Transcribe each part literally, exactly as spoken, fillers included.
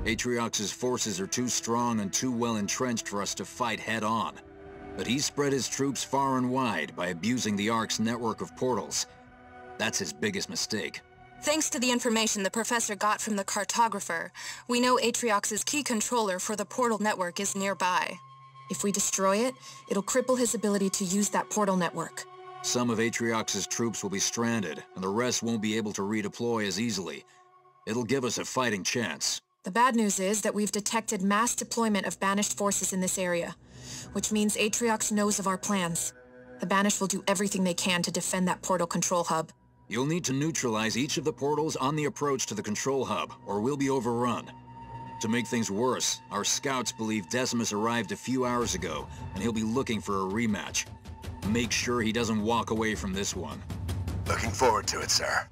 Atriox's forces are too strong and too well entrenched for us to fight head-on. But he's spread his troops far and wide by abusing the Ark's network of portals. That's his biggest mistake. Thanks to the information the Professor got from the cartographer, we know Atriox's key controller for the portal network is nearby. If we destroy it, it'll cripple his ability to use that portal network. Some of Atriox's troops will be stranded, and the rest won't be able to redeploy as easily. It'll give us a fighting chance. The bad news is that we've detected mass deployment of Banished forces in this area, which means Atriox knows of our plans. The Banished will do everything they can to defend that portal control hub. You'll need to neutralize each of the portals on the approach to the control hub, or we'll be overrun. To make things worse, our scouts believe Decimus arrived a few hours ago, and he'll be looking for a rematch. Make sure he doesn't walk away from this one. Looking forward to it, sir.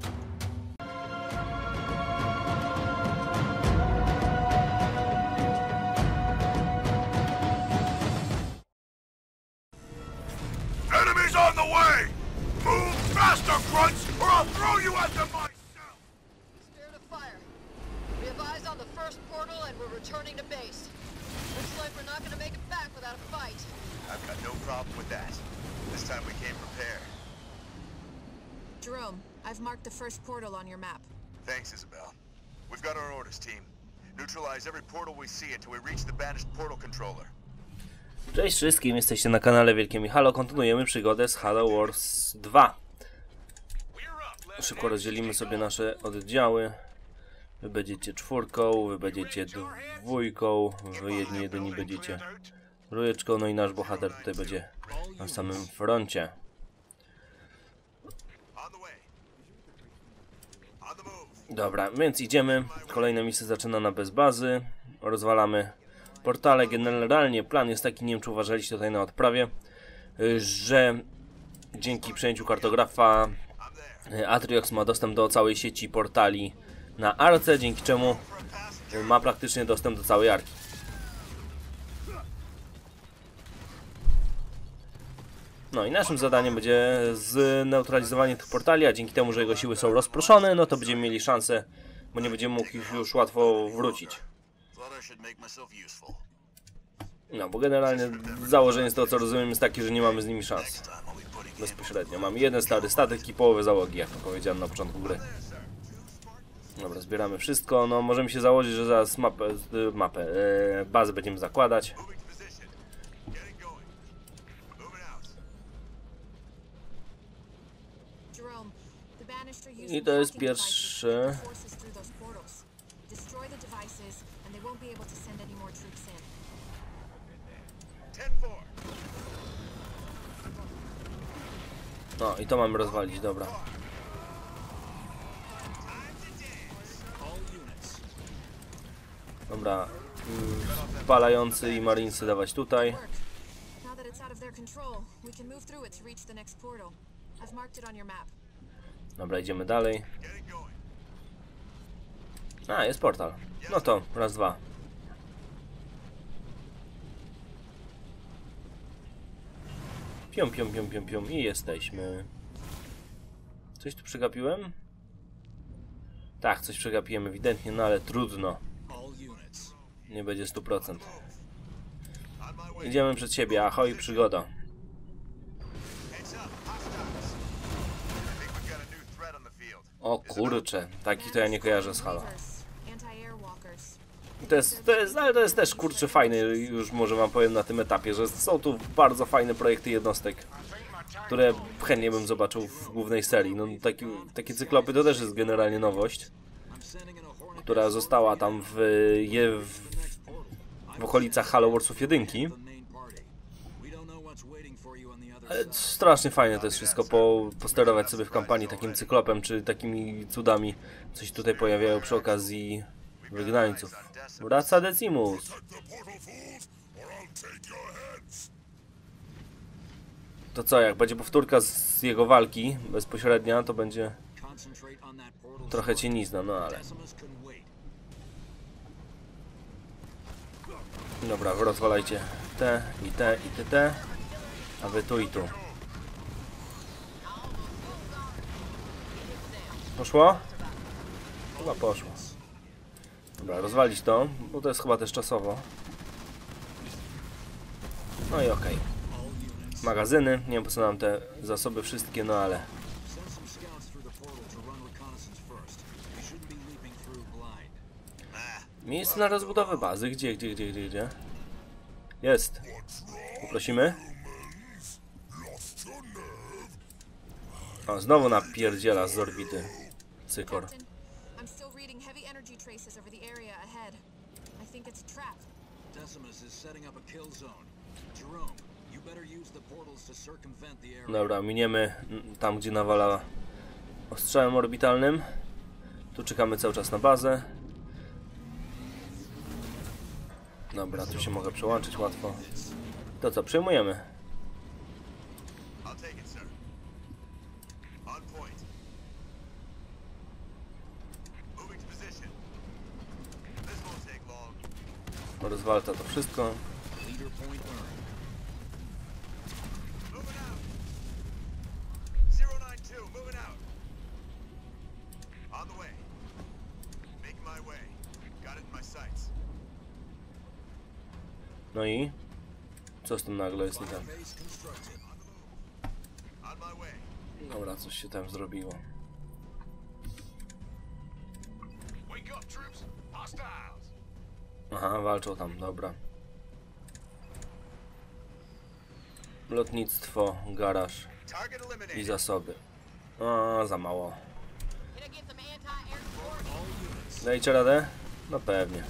Enemies on the way! Move faster, grunts, or I'll throw you at them myself! Spirit of fire. We have eyes on the first portal and we're returning to base. Looks like we're not gonna make it back without a fight. I've got no problem with that. This time we came prepared. Jerome, I've marked the first portal on your map. Thanks, Isabel. We've got our orders, team. Neutralize every portal we see until we reach the Banished portal controller. Cześć wszystkim, jesteście na kanale Wielkie Halo. Kontynuujemy przygodę z Halo Wars dwa. Szybko rozdzielimy sobie nasze oddziały. Wy będziecie czwórką, wy będziecie dwójką, wy jedni jedyni będziecie trójeczką, no i nasz bohater tutaj będzie na samym froncie. Dobra, więc idziemy. Kolejna misja zaczyna na bez bazy. Rozwalamy portale. Generalnie plan jest taki, nie wiem czy uważaliście tutaj na odprawie, że dzięki przejęciu kartografa Atriox ma dostęp do całej sieci portali na Arce, dzięki czemu ma praktycznie dostęp do całej Arki. No i naszym zadaniem będzie zneutralizowanie tych portali, a dzięki temu, że jego siły są rozproszone, no to będziemy mieli szansę, bo nie będziemy mógł ich już łatwo wrócić. No, bo generalnie założenie z tego, co rozumiem, jest takie, że nie mamy z nimi szans. Bezpośrednio. Mamy jeden stary statek i połowę załogi, jak to powiedziałem na początku gry. Dobra, zbieramy wszystko. No, możemy się założyć, że zaraz mapę, mapę e, bazę będziemy zakładać. I to jest pierwsze. No i to mamy rozwalić, dobra. Dobra, spalający i marinesy dawać tutaj. Dobra, idziemy dalej. A, jest portal. No to, raz, dwa. Pium, pium, pium, pium, pium i jesteśmy. Coś tu przegapiłem? Tak, coś przegapiłem ewidentnie, no ale trudno. Nie będzie stu procent. Idziemy przed siebie, ahoj, przygoda. O kurcze, takich to ja nie kojarzę z Halo. To jest, to jest, ale to jest też kurczę fajny, już może wam powiem na tym etapie, że są tu bardzo fajne projekty jednostek, które chętnie bym zobaczył w głównej serii. No, taki, takie cyklopy to też jest generalnie nowość, która została tam w, je, w, w okolicach Halo Warsów jeden. Ale strasznie fajne to jest wszystko, po, posterować sobie w kampanii takim cyklopem, czy takimi cudami, co się tutaj pojawiają przy okazji wygnańców. Wraca Decimus. To co, jak będzie powtórka z jego walki bezpośrednia, to będzie trochę cienizna, no ale... Dobra, wy rozwalajcie te i te i te, te, a wy tu i tu. Poszło? Chyba poszło. Dobra, rozwalić to, bo to jest chyba też czasowo. No i okej. Okay. Magazyny, nie wiem po co nam te zasoby wszystkie, no ale... Miejsce na rozbudowę bazy, gdzie, gdzie, gdzie, gdzie, gdzie? Jest. Poprosimy. O, znowu napierdziela z orbity. Cykor. Dobra, miniemy tam, gdzie nawala ostrzałem orbitalnym. Tu czekamy cały czas na bazę. Dobra, tu się mogę przełączyć łatwo. To co, przejmujemy. Rozwalta to wszystko. No i? Co z tym nagle jest nie tak? Dobra, coś się tam zrobiło. Aha, walczą tam, dobra. Lotnictwo, garaż i zasoby. A, za mało. Dajcie radę? No pewnie.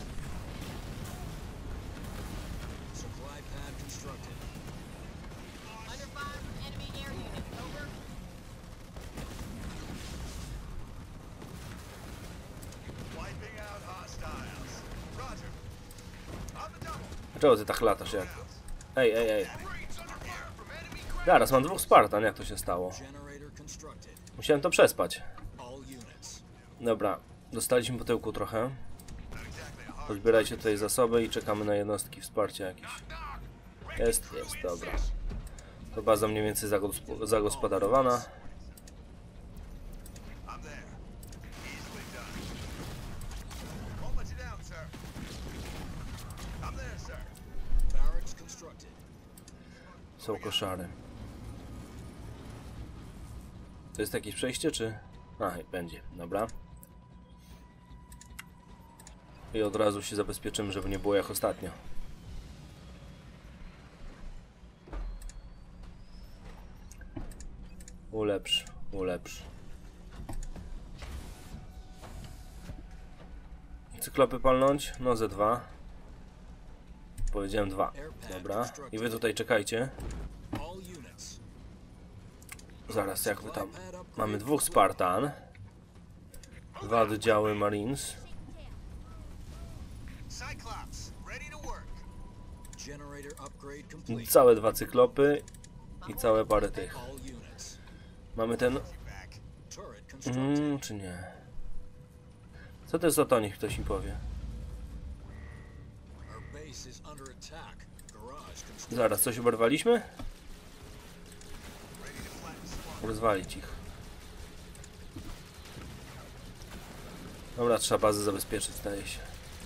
Czego ty tak latasz jak? Ej, ej, ej. Zaraz, mam dwóch Spartan, jak to się stało? Musiałem to przespać. Dobra, dostaliśmy po tyłku trochę. Pozbierajcie tutaj zasoby i czekamy na jednostki wsparcia jakieś. Jest, jest, dobra. To baza mniej więcej zagosp zagospodarowana. Są koszary. To jest jakieś przejście, czy... A, będzie, dobra. I od razu się zabezpieczymy, żeby nie było jak ostatnio. Ulepsz, ulepsz. Cyklopy palnąć? No ze dwa. Powiedziałem dwa. Dobra. I wy tutaj czekajcie. Zaraz, jak wy tam... Mamy dwóch Spartan. Dwa oddziały Marines. Całe dwa cyklopy. I całe parę tych. Mamy ten... Mm, czy nie? Co to jest za to, niech ktoś mi powie. Zaraz, coś oberwaliśmy? Rozwalić ich. Dobra, trzeba bazę zabezpieczyć, zdaje się.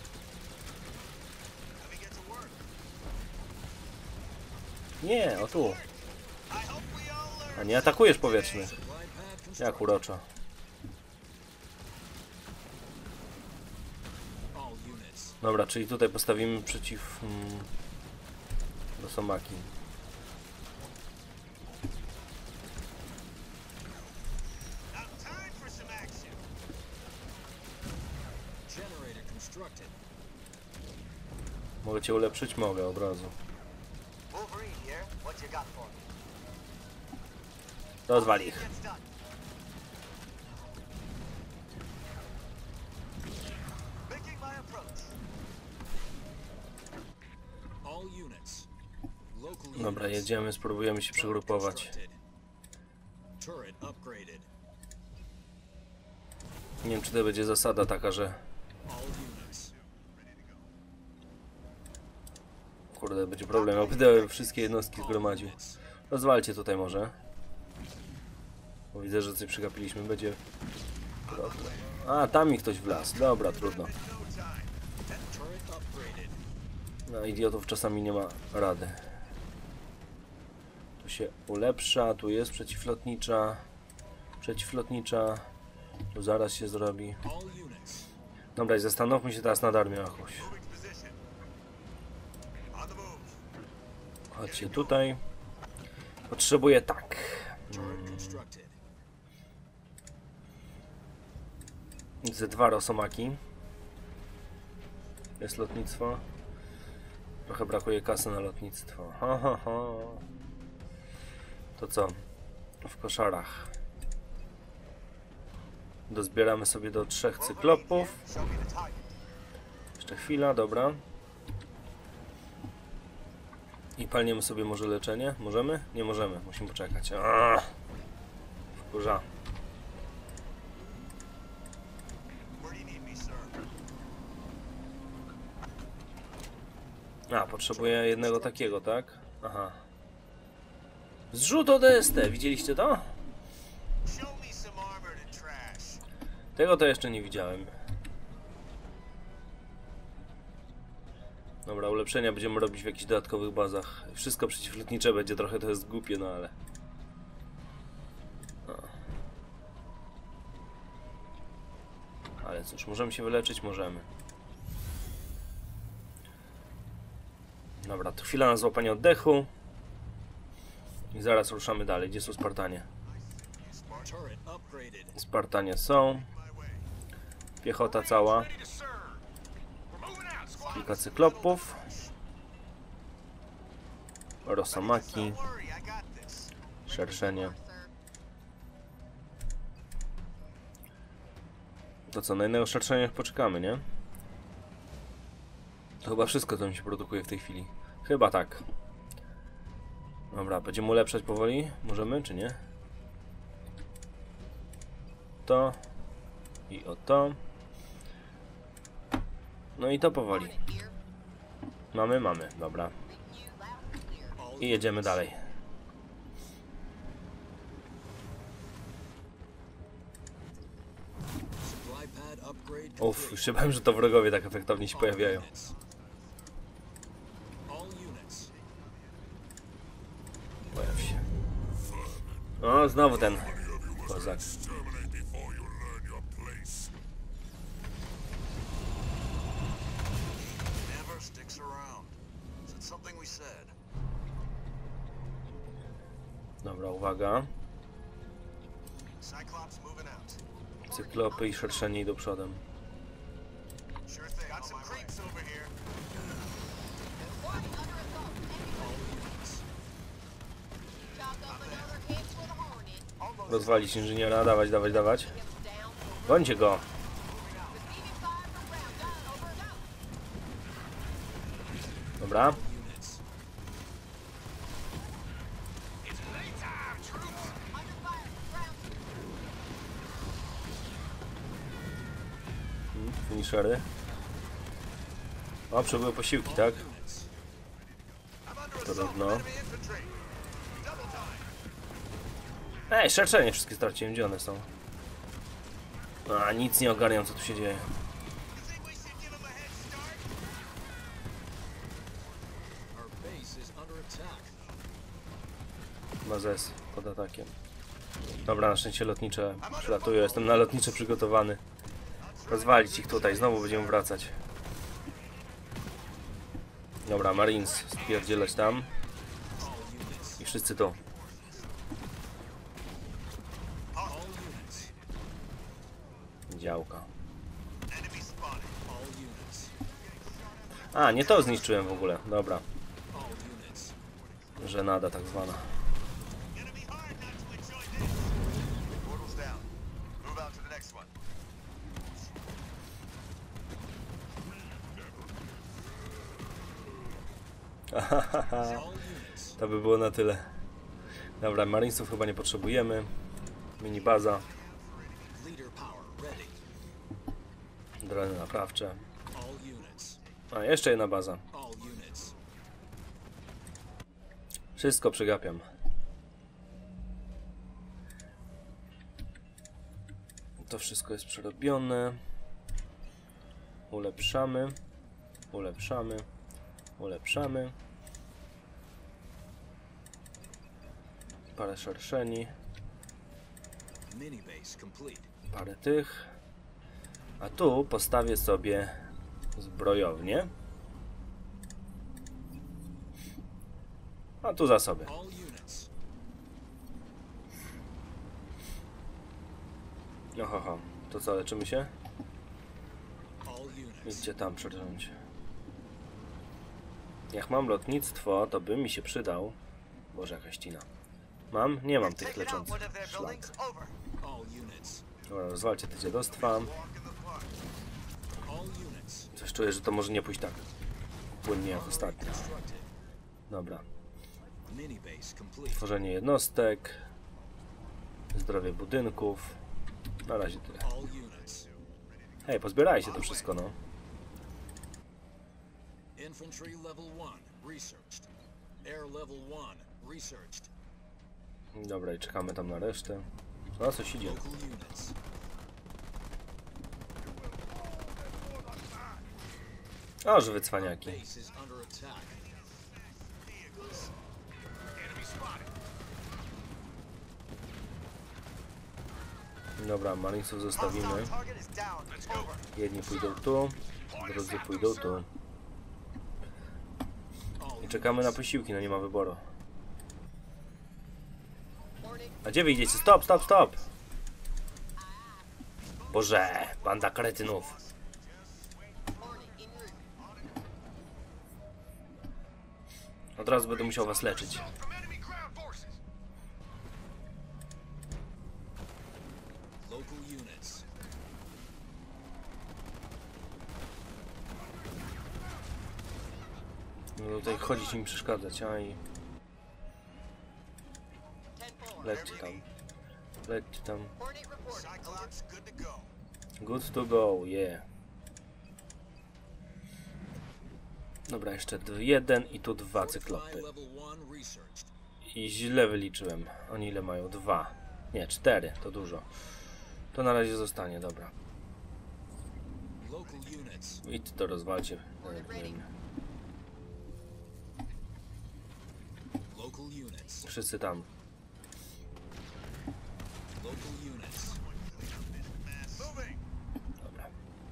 Nie, o tu. A nie atakujesz powietrzny. Jak uroczo. Dobra, czyli tutaj postawimy przeciw... Hmm, Rosomaki. Mogę cię ulepszyć? Mogę, od razu. Rozwal ich. Dobra, jedziemy, spróbujemy się przegrupować. Nie wiem, czy to będzie zasada taka, że... Kurde, będzie problem, ja będę wszystkie jednostki zgromadził. Rozwalcie tutaj może. Bo widzę, że coś przegapiliśmy, będzie... A, tam mi ktoś wlazł. Dobra, trudno. No, idiotów czasami nie ma rady. Tu się ulepsza, tu jest przeciwlotnicza. Przeciwlotnicza. Tu zaraz się zrobi. Dobra, i zastanówmy się teraz nad armią jakąś. Chodźcie tutaj. Potrzebuję tak. Hmm. Ze dwa rosomaki. Jest lotnictwo. Trochę brakuje kasy na lotnictwo. Ha, ha, ha. To co? W koszarach. Dozbieramy sobie do trzech cyklopów. Jeszcze chwila, dobra. I palniemy sobie może leczenie? Możemy? Nie możemy, musimy poczekać. Aaaa! Wkurza. A, potrzebuję jednego takiego, tak? Aha. Zrzut O D S T, widzieliście to? Tego to jeszcze nie widziałem. Dobra, ulepszenia będziemy robić w jakichś dodatkowych bazach. Wszystko przeciwlotnicze będzie, trochę to jest głupie, no ale... No. Ale cóż, możemy się wyleczyć? Możemy. Dobra, to chwila na złapanie oddechu. I zaraz ruszamy dalej. Gdzie są Spartanie? Spartanie są. Piechota cała. Kilka cyklopów. Rosomaki. Szerszenie. To co, na innego szerszenia poczekamy, nie? To chyba wszystko, co mi się produkuje w tej chwili. Chyba tak. Dobra, będziemy ulepszać powoli. Możemy, czy nie? To. I o to. No i to powoli. Mamy, mamy, dobra. I jedziemy dalej. Uff, już się bałem, że to wrogowie tak efektownie się pojawiają. Pojaw się. O, znowu ten kozak. Dobra, uwaga. Cyklopy i szerszenie idą przodem. Rozwalić inżyniera, dawać, dawać, dawać. Gońcie go! Dobra. Hmm, finishery. O, przebyły posiłki, tak? Trudno. Ej, szerszenie wszystkie straciłem, gdzie one są? A, nic nie ogarniam, co tu się dzieje. Bazes pod atakiem. Dobra, na szczęście lotnicze przylatują, jestem na lotnicze przygotowany. Rozwalić ich tutaj, znowu będziemy wracać. Dobra, Marines spierdzielać tam. I wszyscy tu. Działka. A, nie to zniszczyłem w ogóle, dobra. Żenada tak zwana. To by było na tyle. Dobra, Marinesów chyba nie potrzebujemy. Mini baza. Drony naprawcze. A, jeszcze jedna baza. Wszystko przegapiam. To wszystko jest przerobione. Ulepszamy. Ulepszamy. Ulepszamy. Parę szerszeni. Parę tych. A tu postawię sobie zbrojownię. A tu zasoby. Ohoho, to co, leczymy się? Idźcie tam przerząć. Jak mam lotnictwo, to by mi się przydał. Boże, jakaś ścina. Mam? Nie mam tych leczących. Szlak. Dobra, rozwalcie te dziadostwa. Coś czuję, że to może nie pójść tak płynnie jak ostatnio. Dobra. Tworzenie jednostek. Zdrowie budynków. Na razie tyle. Hej, pozbierajcie to wszystko, no. Dobra, i czekamy tam na resztę. O, coś idzie. O, żywe cwaniaki. Dobra, Marinesów zostawimy. Jedni pójdą tu, drudzy pójdą tu. I czekamy na posiłki, no nie ma wyboru. A gdzie wy idziecie? Stop, stop, stop! Boże, banda kretynów. Od razu będę musiał was leczyć. No tutaj chodzić i mi przeszkadzać, a i... Lećcie tam. Lećcie tam. Good to go, yeah. Dobra, jeszcze jeden i tu dwa cyklopy. I źle wyliczyłem. Oni ile mają? Dwa. Nie, cztery, to dużo. To na razie zostanie, dobra. I to rozwalcie. Wszyscy tam. Dobra.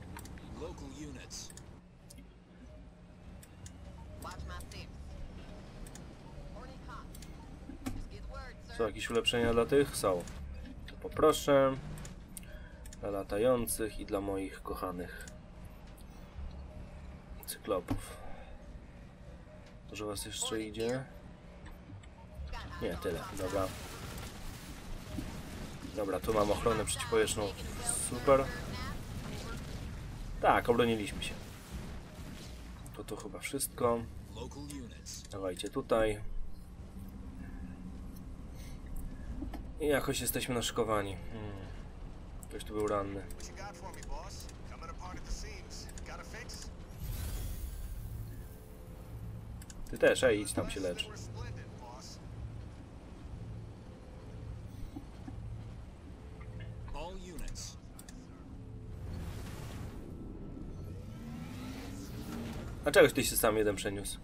Są jakieś ulepszenia dla tych? Są. To poproszę. Dla latających i dla moich kochanych cyklopów. Może was jeszcze idzie? Nie, tyle. Dobra. Dobra, tu mam ochronę przeciwpowietrzną. Super. Tak, obroniliśmy się. To tu chyba wszystko. Dawajcie tutaj. I jakoś jesteśmy naszykowani. Hmm. Ktoś tu był ranny. Ty też, ej, idź tam się lecz. A czegoś ty się sam jeden przeniósł?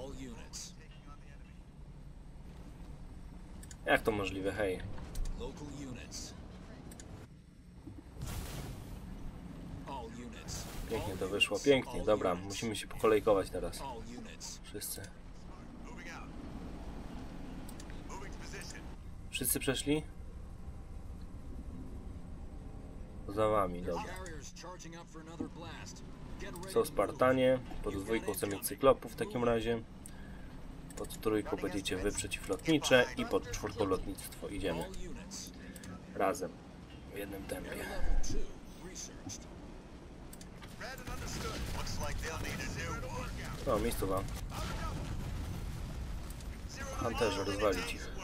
Jak to możliwe, hej? Pięknie to wyszło, pięknie, dobra, musimy się pokolejkować teraz. Wszyscy. Wszyscy przeszli? Za wami, dobra. Są Spartanie, pod dwójką chcę mieć cyklopów w takim razie. Pod trójką będziecie wy przeciwlotnicze i pod czwórką lotnictwo. Idziemy. Razem. W jednym tempie. No, miejscowa. Hunterzy, rozwalić ich.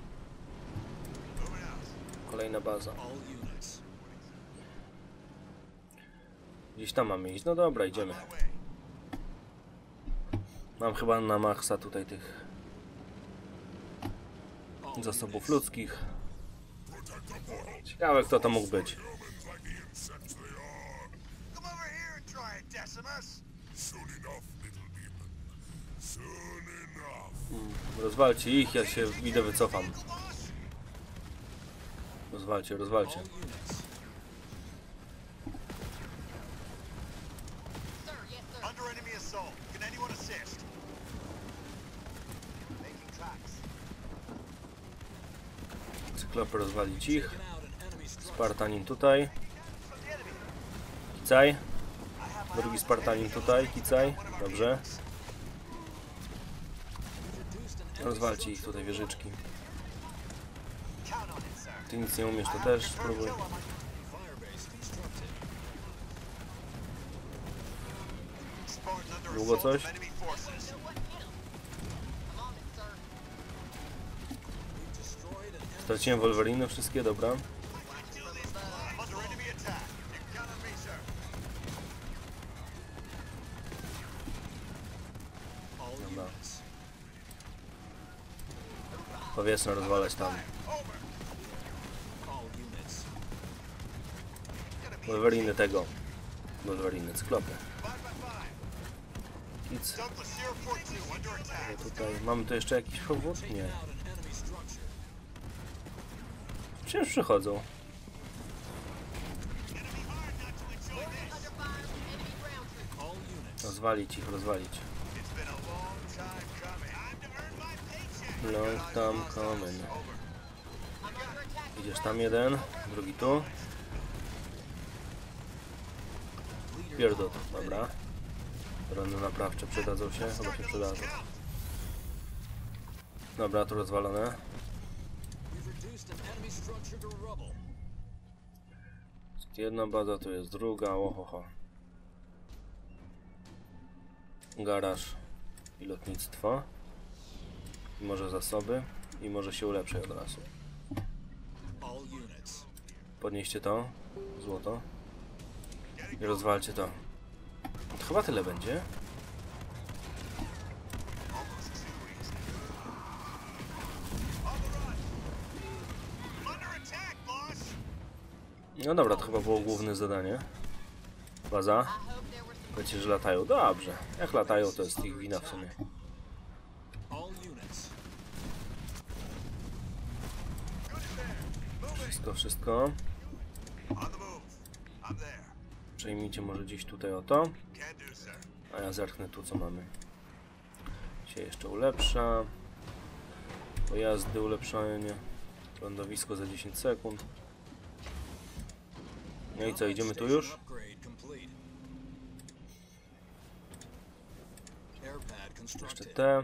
Kolejna baza. Gdzieś tam mamy iść. No dobra, idziemy. Mam chyba na maksa tutaj tych zasobów ludzkich. Ciekawe, kto to mógł być. Soon enough. Rozwalcie ich, ja się idę wycofam. Rozwalcie, rozwalcie. Sir, yes, sir. Under enemy assault. Can anyone assist? Making tracks. Cyklopy rozwalić ich. Spartanin tutaj. Kicaj. Drugi Spartanin tutaj. Kicaj. Dobrze. Rozwalcie ich tutaj, wieżyczki. Ty nic nie umiesz, to też spróbuj. Długo coś? I'm on it, sir. Straciłem Wolverine wszystkie, dobra. I'm under enemy attack. You count on me, sir. Dobra. Powietrzne rozwalać tam. Wolverine tego. Wolverine, cyklopy. Kic. Douglas, Sierra four two, under attack. Tutaj. Mamy tu jeszcze jakiś powód? Nie. Przecież przychodzą. Under fire, enemy ground troops. Rozwalić ich, rozwalić. It's been a long time coming. Time to earn my paycheck. Long time coming. I'm under attack. Idziesz tam jeden, drugi tu. Pierdot, dobra. Drony naprawcze przydadzą się, chyba się przydadzą. Dobra, tu rozwalone. Jest jedna baza, tu jest druga, ohoho. Garaż i lotnictwo. I może zasoby. I może się ulepszy od razu. Podnieście to, złoto. I rozwalcie to. To chyba tyle będzie. No dobra, to chyba było główne zadanie. Baza. Wiecie, że latają. Dobrze. Jak latają, to jest ich wina w sumie. Wszystko, wszystko. On the move. I'm there. Przejmijcie może gdzieś tutaj o to. Can do, sir. A ja zerknę tu, co mamy. Się jeszcze ulepsza. Pojazdy, ulepszanie. Lądowisko za dziesięć sekund. No i co, idziemy tu już? Jeszcze te.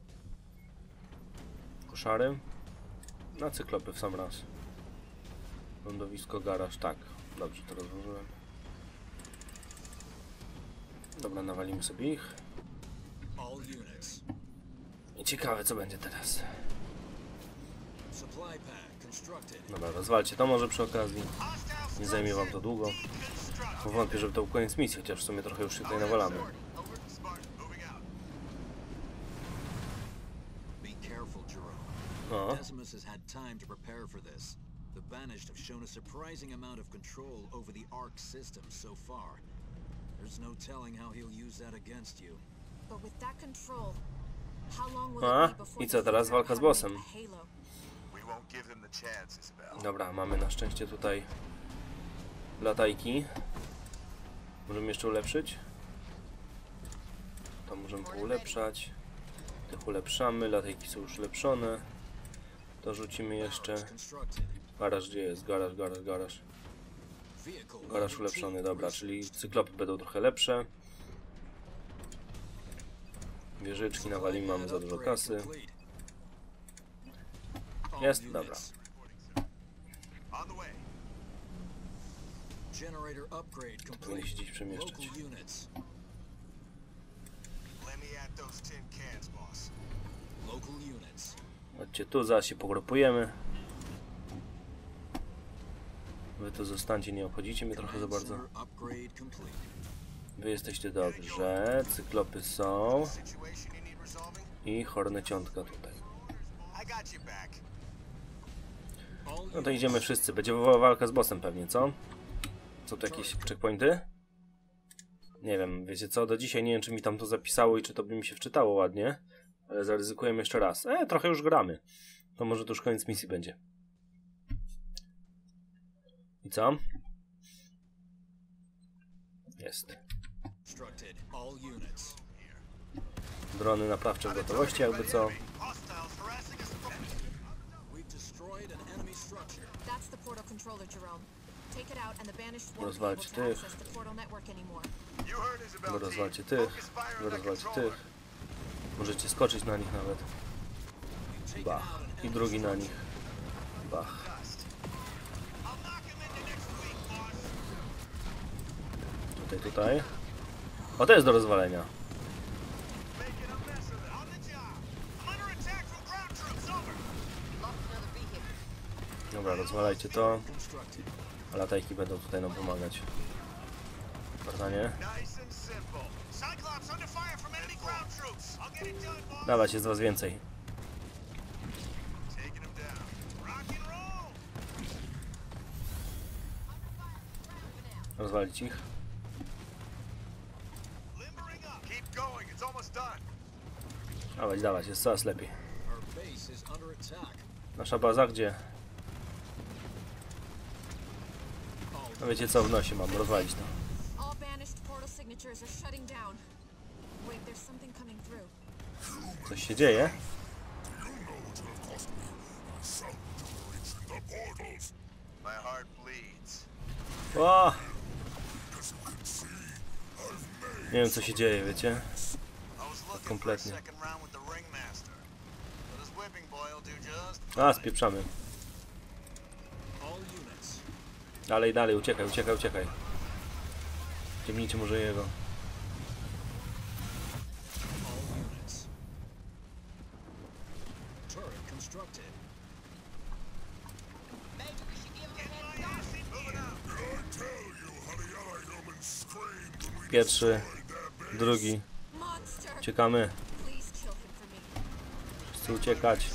Koszary. Na cyklopy w sam raz. Lądowisko, garaż, tak. Dobrze to rozłożyłem. Dobra, nawalimy sobie ich. I ciekawe, co będzie teraz. Dobra, rozwalcie to może przy okazji. Nie zajmie wam to długo. Bo wątpię, żeby to był koniec misji, chociaż w sumie trochę już się tutaj nawalamy. O. Decimus has had time to prepare for this. The Banished have shown a surprising amount of control over the Ark system so far. There's no telling how he'll use that against you. But with that control, how long will A, it be before i co they teraz? figure out Walka z how to bossem. make the Halo? We won't give him the chance, Isabel. Dobra, mamy na szczęście tutaj latajki. Możemy jeszcze ulepszyć. To możemy poulepszać. Tych ulepszamy, latajki są już ulepszone. To rzucimy jeszcze. Garaż gdzie jest? Garaż, garaż, garaż. Garaż ulepszony, dobra, czyli cyklopy będą trochę lepsze. Wieżyczki nawalimy, mamy za dużo kasy. Jest, dobra. On the way. Generator upgrade Powinien complete. się gdzieś przemieszczać. Local units. Let me add those tin cans, boss. Local units. Chodźcie tu, zaraz się pogrupujemy. Wy tu zostańcie, nie obchodzicie mnie trochę za bardzo. Sensor upgrade complete. Wy jesteście dobrze, cyklopy są Situation you need resolving? i horneciątka tutaj. I got you back. No to idziemy wszyscy, będzie walka z bossem pewnie, co? Są tu jakieś checkpointy? Nie wiem, wiecie co, do dzisiaj nie wiem, czy mi tam to zapisało i czy to by mi się wczytało ładnie. Ale zaryzykujemy jeszcze raz. E, trochę już gramy. To może to już koniec misji będzie. I co? Jest. Drony naprawcze w gotowości, jakby co. Rozwalcie tych. Rozwalcie tych. Rozwalcie tych. Możecie skoczyć na nich nawet. Bach. I drugi na nich. Bach. Tutaj, tutaj. O, to jest do rozwalenia. Dobra, rozwalajcie to. A latajki będą tutaj nam pomagać. Bardzo. Dawać, jest was więcej. Rozwalić ich. Dawać, dawać, jest coraz lepiej. Nasza baza gdzie? No wiecie co, w nosie mam, rozwalić to. Coś się dzieje? O! Nie wiem co się dzieje, wiecie? Kompletnie. A, spieprzamy. Dalej, dalej, uciekaj, uciekaj, uciekaj. Ciemnijcie może jego. Pierwszy, drugi. Uciekamy. Chcę uciekać.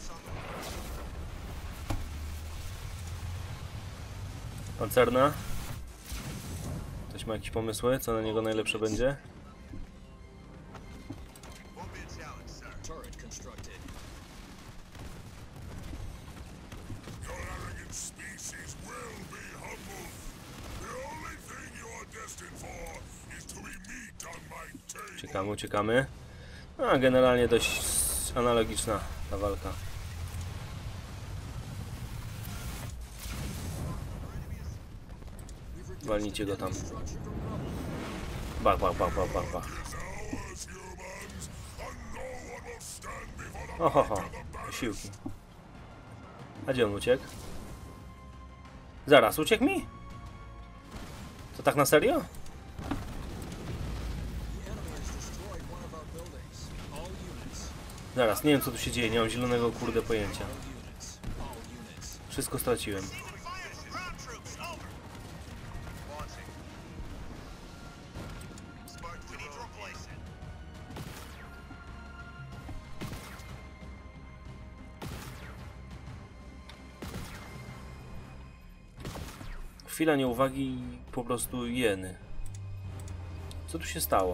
Pancerna. Ktoś ma jakieś pomysły, co na niego najlepsze będzie? Uciekamy, uciekamy. A generalnie dość analogiczna ta walka. Walnijcie go tam. Bach, bach, bach, bach, bach, bach. Ohoho, siłki. A gdzie on uciekł? Zaraz, uciekł mi? To tak na serio? Zaraz, nie wiem co tu się dzieje, nie mam zielonego kurde pojęcia. Wszystko straciłem. Chwila nieuwagi i po prostu jeny. Co tu się stało?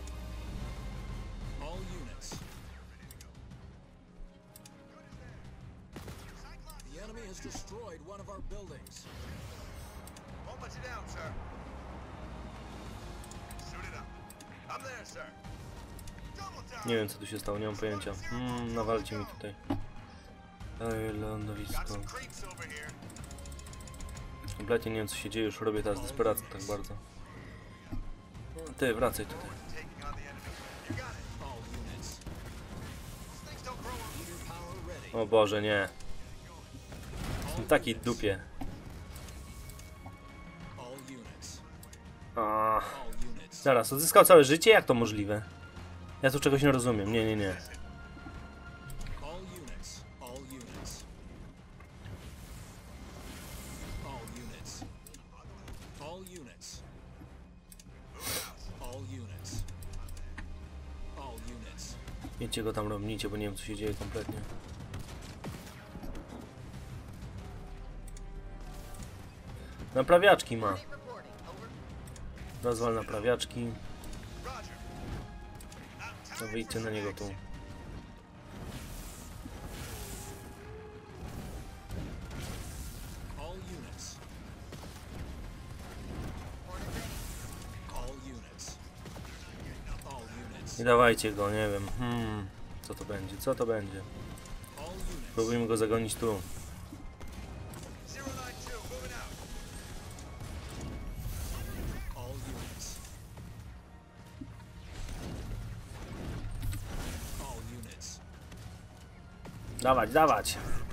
Nie wiem co tu się stało, nie mam pojęcia. Hmm, nawalcie mi tutaj. Ej, lądowisko. Kompletnie nie wiem co się dzieje, już robię teraz desperację tak bardzo. Ty, wracaj tutaj. O Boże, nie. Jestem taki dupie. A, zaraz, odzyskał całe życie? Jak to możliwe? Ja tu czegoś nie rozumiem. Nie, nie, nie. Jedźcie go tam robnijcie, bo nie wiem co się dzieje kompletnie. Naprawiaczki ma. Rozwal naprawiaczki. No wyjdźcie na niego tu. I dawajcie go, nie wiem. Hmm, co to będzie? Co to będzie? Spróbujmy go zagonić tu. Dawać, dawać.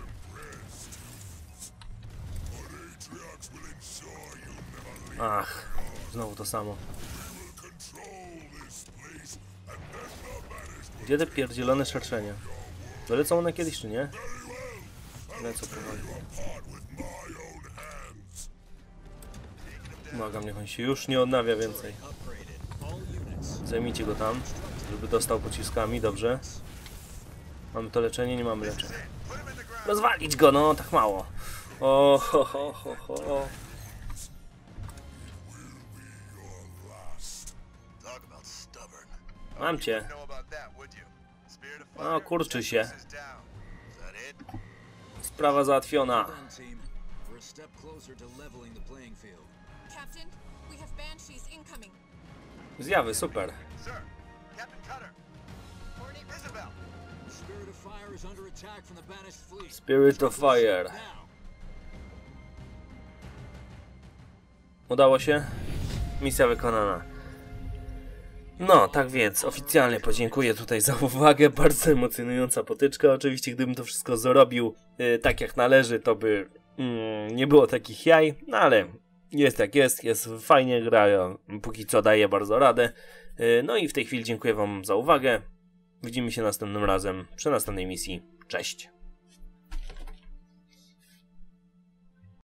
Ach, znowu to samo. Gdzie te pierdzielone szerszenie? Dolecą one kiedyś, czy nie? Lecą powoli. Błagam, niech on się już nie odnawia więcej. Zajmijcie go tam, żeby dostał pociskami, dobrze. Mamy to leczenie? Nie mamy leczenia. Rozwalić go, no, tak mało. O, ho, ho, ho, ho. Mam cię. O, kurczy się. Sprawa załatwiona. Zjawy, super. Spirit of Fire. Udało się? Misja wykonana. No, tak więc oficjalnie podziękuję tutaj za uwagę. Bardzo emocjonująca potyczka. Oczywiście gdybym to wszystko zrobił yy, tak jak należy, to by yy, nie było takich jaj. No ale jest jak jest, jest fajnie, gra póki co daje bardzo radę. Yy, no i w tej chwili dziękuję wam za uwagę. Widzimy się następnym razem przy następnej misji. Cześć!